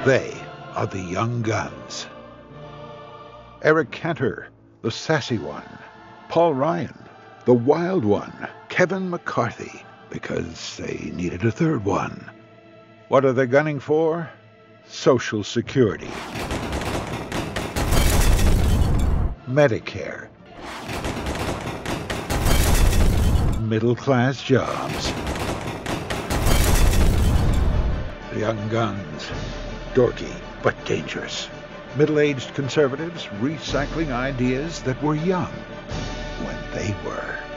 They are the young guns. Eric Cantor, the sassy one. Paul Ryan, the wild one. Kevin McCarthy, because they needed a third one. What are they gunning for? Social Security. Medicare. Middle-class jobs. The young guns. Dorky, but dangerous. Middle-aged conservatives recycling ideas that were young when they were.